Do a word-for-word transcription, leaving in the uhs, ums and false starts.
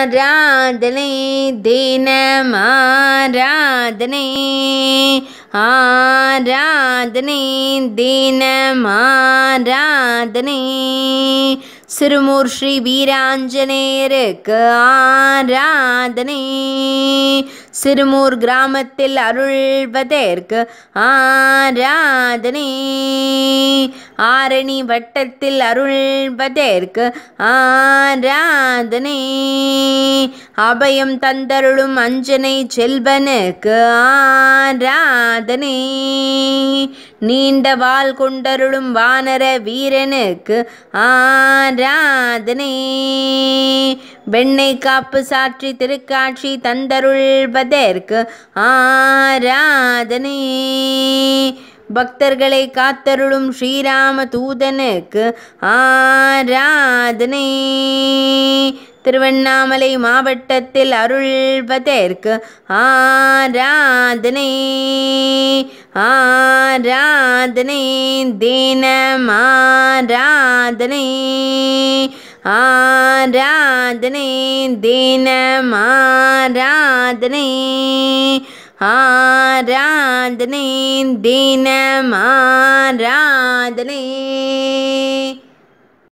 ஆராதனை தினமாராதனை ஆராதனை தினமாராதனை சிறுமூர் ஸ்ரீ வீராஞ்சநேயருக்கு ஆராதனை சிறுமூர் கிராமத்தில் அருள்வதற்கு ஆராதனை ஆரணி வட்டத்தில் அருள்வதற்கு ஆராதனை அபயம் தந்தருளும் அஞ்சனை செல்வனுக்கு ஆராதனை நீண்ட வாள் கொண்டருளும் வானர வீரனுக்கு ஆராதனை வெண்ணெய் காப்பு சாற்றி திருக்காட்சி தந்தருள்வதற்கு ஆராதனை பக்தர்களை காத்தருளும் ஸ்ரீராம தூதனுக்கு ஆராதனை திருவண்ணாமலை மாவட்டத்தில் அருள்வதற்கு ஆராதனை ஆராதனை தினமாராதனை ஆராதனை தினமாராதனை ஆராதனை தினமாராதனை.